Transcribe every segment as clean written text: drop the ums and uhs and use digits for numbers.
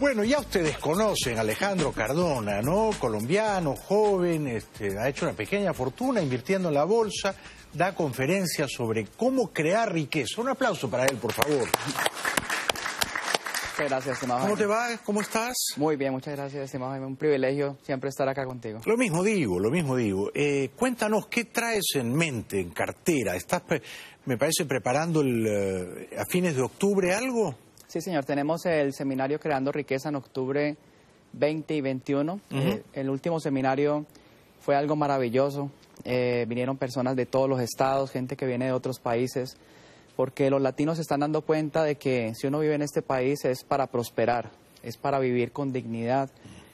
Bueno, ya ustedes conocen a Alejandro Cardona, ¿no? Colombiano, joven, ha hecho una pequeña fortuna invirtiendo en la bolsa, da conferencias sobre cómo crear riqueza. Un aplauso para él, por favor. Muchas gracias, estimado ¿Cómo Jaime. te va? ¿Cómo estás? Muy bien, muchas gracias, estimado Jaime. Un privilegio siempre estar acá contigo. Lo mismo digo, lo mismo digo. Cuéntanos, ¿qué traes en mente, en cartera? ¿Estás, me parece, preparando a fines de octubre algo? Sí, señor. Tenemos el seminario Creando Riqueza en octubre 20 y 21. El último seminario fue algo maravilloso. Vinieron personas de todos los estados, gente que viene de otros países, porque los latinos se están dando cuenta de que si uno vive en este país es para prosperar, es para vivir con dignidad.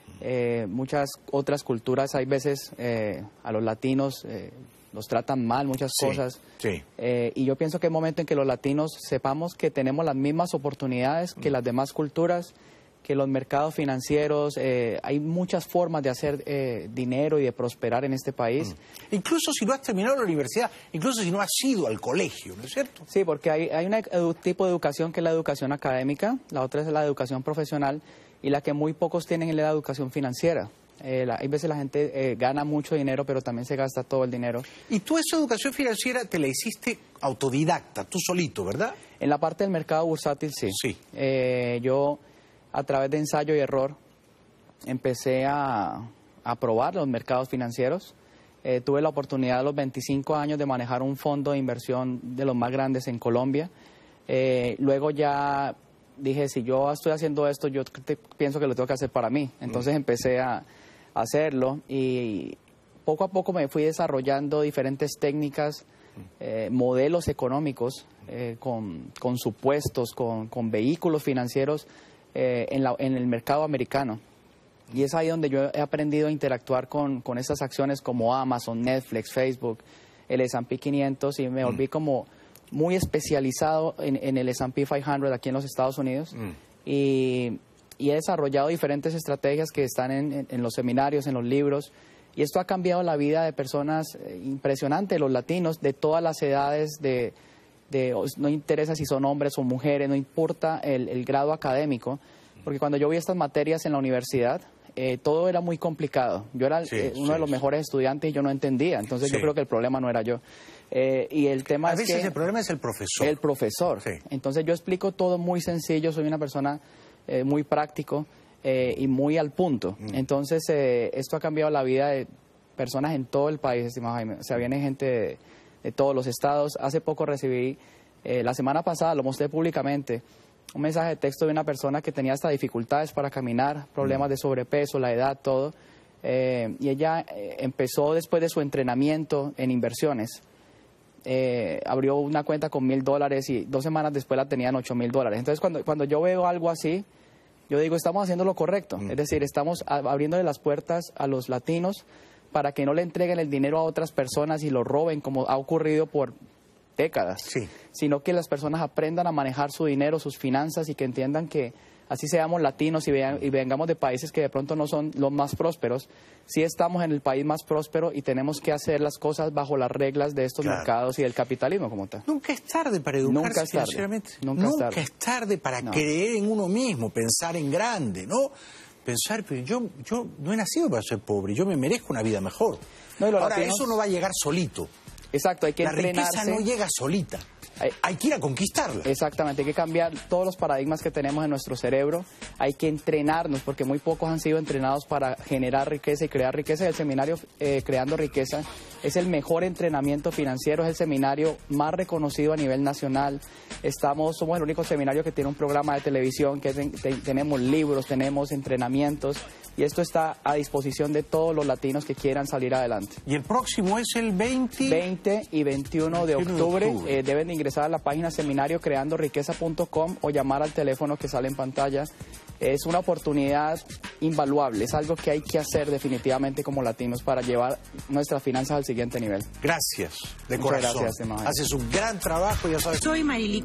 Muchas otras culturas, hay veces a los latinos los tratan mal, muchas cosas. Sí. Y yo pienso que es momento en que los latinos sepamos que tenemos las mismas oportunidades que las demás culturas, que los mercados financieros, hay muchas formas de hacer dinero y de prosperar en este país. Incluso si no has terminado la universidad, incluso si no has ido al colegio, ¿no es cierto? Sí, porque hay un tipo de educación que es la educación académica, la otra es la educación profesional y la que muy pocos tienen es la educación financiera. Hay veces la gente gana mucho dinero, pero también se gasta todo el dinero. Y tú esa educación financiera te la hiciste autodidacta, tú solito, ¿verdad? En la parte del mercado bursátil, sí. Sí. Yo, a través de ensayo y error, empecé a probar los mercados financieros. Tuve la oportunidad a los 25 años de manejar un fondo de inversión de los más grandes en Colombia. Luego ya dije, si yo estoy haciendo esto, yo pienso que lo tengo que hacer para mí. Entonces empecé a hacerlo y poco a poco me fui desarrollando diferentes técnicas, modelos económicos, con supuestos, con vehículos financieros en el mercado americano. Y es ahí donde yo he aprendido a interactuar con esas acciones como Amazon, Netflix, Facebook, el S&P 500 y me volví como muy especializado en el S&P 500 aquí en los Estados Unidos y he desarrollado diferentes estrategias que están en los seminarios, en los libros, y esto ha cambiado la vida de personas impresionantes, los latinos de todas las edades, no interesa si son hombres o mujeres, no importa el grado académico, porque cuando yo vi estas materias en la universidad, todo era muy complicado. Yo era uno de los mejores estudiantes y yo no entendía, entonces yo creo que el problema no era yo. Y el tema es que... A veces el problema es el profesor. El profesor. Sí. Entonces yo explico todo muy sencillo, soy una persona muy práctico y muy al punto. Entonces esto ha cambiado la vida de personas en todo el país, estimado Jaime. O sea, viene gente de todos los estados. Hace poco recibí, la semana pasada, lo mostré públicamente, un mensaje de texto de una persona que tenía hasta dificultades para caminar, problemas de sobrepeso, la edad, todo. Y ella empezó después de su entrenamiento en inversiones. Abrió una cuenta con $1,000 y 2 semanas después la tenían $8,000. Entonces cuando yo veo algo así, yo digo, estamos haciendo lo correcto. Es decir, estamos abriéndole las puertas a los latinos para que no le entreguen el dinero a otras personas y lo roben, como ha ocurrido por décadas, sino que las personas aprendan a manejar su dinero, sus finanzas y que entiendan que así seamos latinos y vengamos de países que de pronto no son los más prósperos, sí estamos en el país más próspero y tenemos que hacer las cosas bajo las reglas de estos mercados y del capitalismo como tal. Nunca es tarde para educarse financieramente. Nunca es tarde para creer en uno mismo, pensar en grande, ¿no? Pensar, pero yo no he nacido para ser pobre, yo me merezco una vida mejor. Ahora, eso no va a llegar solito. Exacto, hay que entrenarse. La riqueza no llega solita. Hay que ir a conquistarla. Exactamente, hay que cambiar todos los paradigmas que tenemos en nuestro cerebro. Hay que entrenarnos, porque muy pocos han sido entrenados para generar riqueza y crear riqueza. El seminario Creando Riqueza es el mejor entrenamiento financiero, es el seminario más reconocido a nivel nacional. Somos el único seminario que tiene un programa de televisión, que tenemos libros, tenemos entrenamientos, y esto está a disposición de todos los latinos que quieran salir adelante. ¿Y el próximo es el 20 y 21 de octubre? Deben de ingresar a la página seminariocreandoriqueza.com o llamar al teléfono que sale en pantalla. Es una oportunidad invaluable, es algo que hay que hacer definitivamente como latinos para llevar nuestras finanzas al siguiente nivel. Gracias, de corazón. Muchas gracias, haces un gran trabajo, ya sabes. Soy Marily